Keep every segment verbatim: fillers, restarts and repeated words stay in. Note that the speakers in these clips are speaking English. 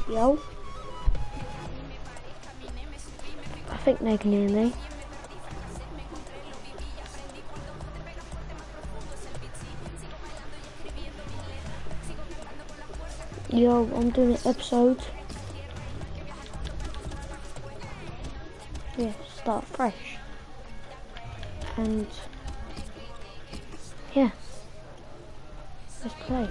Yo. I think they can hear me. Yo, I'm doing an episode. Yeah, start fresh. And yeah, let's play.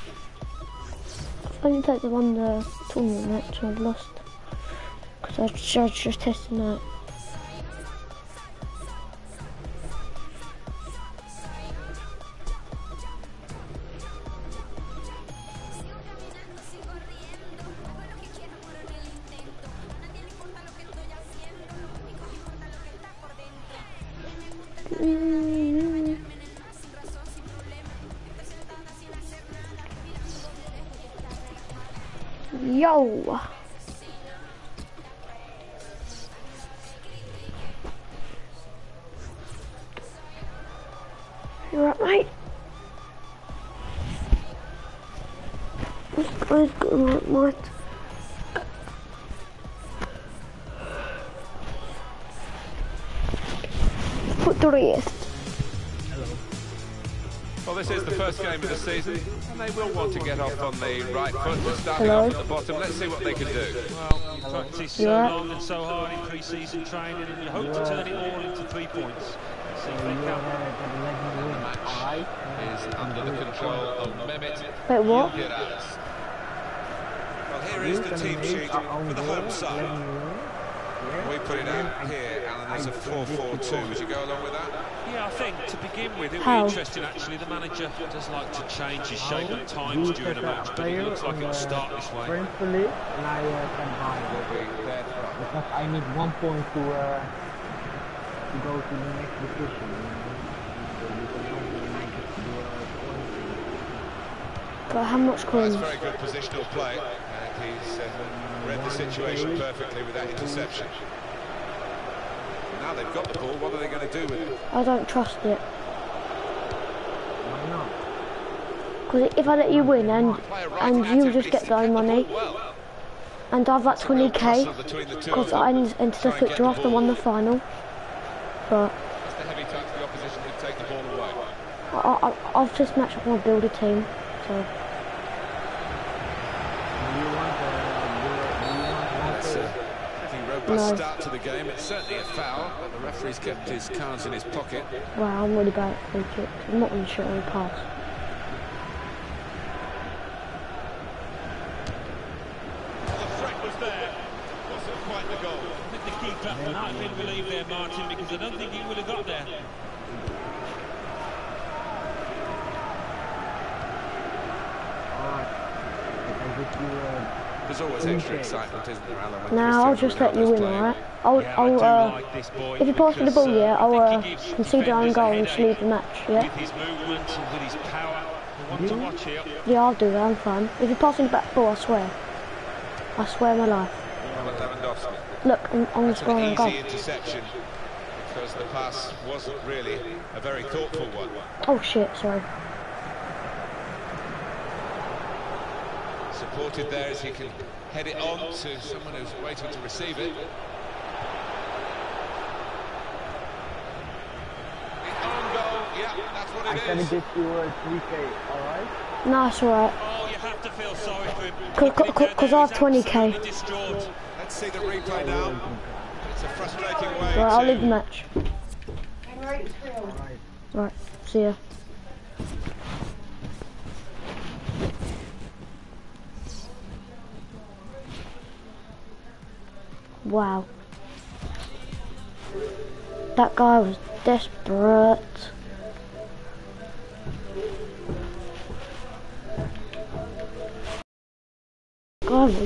I only take the one the tournament match and I've lost because I was just, just testing that. Mm. Yo. You alright, mate? This guy's got right, mate. Put the rest. Well, this is the first game of the season, and they will want to get off on the right foot, starting Hello. off at the bottom. Let's see what they can do. Well, you've practiced so Yeah. long and so hard in pre-season training, and you hope to turn it all into three points. Let's see if they can. And the match is under the control of Mehmet Wait, what? Yildiz. Well, here is the team sheet for the home side. We put it out here, Alan, as a four four two. Would you go along with that? Yeah, I think to begin with, it'll How? be interesting actually. The manager does like to change his shape at times during a match, but it looks like it'll start this way. Principally, and I uh, can buy it because I need one point to uh, to go to the next position. But how much Well, coins? that's very good positional play, and he's uh, read the situation perfectly with that interception. Now they've got the ball, what are they going to do with it? I don't trust it. Why not? Because if I let you win and and you just get the money, and I've like twenty K, because I entered the foot draft and won the final. But That's the heavy touch the opposition could take the ball away. I, I, I've just matched up my builder team, so. That's a pretty robust No. start to the game. It's certainly a foul, but the referee's kept his cards in his pocket. Wow, I'm really bad at free kicks. I'm not really sure on the pass. The threat was there, wasn't quite the goal. I think the keeper might have been relieved there, Martin, because I don't think he would have got there. There's always extra excitement, isn't there, Alan? when Now I'll Cristiano just let you Ronaldo's win, playing? alright? I'll, Yeah, I I'll do uh, like this boy if you pass me the ball, because, yeah, uh, I'll I uh, think he gives concede our own defenders a goal and just headache. leave the match, yeah? With his movement and with his power, the one to watch here. Yeah, I'll do that, I'm fine. If you pass me the back ball, I swear. I swear my life. Robert Lewandowski. Look, I'm, I'm That's scoring an a goal. easy interception because the pass wasn't really a very thoughtful one. Oh shit, sorry. Supported there as he can head it on to someone who's waiting to receive it. The own goal, yeah, that's what I it can is. get you a three K, alright? No, it's alright. Oh, you have to feel sorry for him. Cause, cause, cause, cause I have twenty K. Absolutely distraught. Let's see the replay now. It's a frustrating way Right, I'll to... leave the match. Right, see ya. Wow. That guy was desperate. Guy was.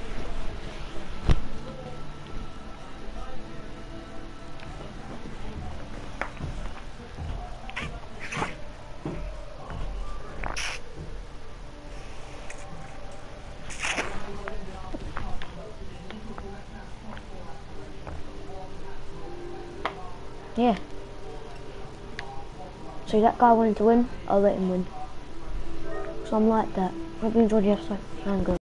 Yeah. See, that guy wanted to win, I'll let him win. So I'm like that. Hope you enjoyed the episode. I'm good.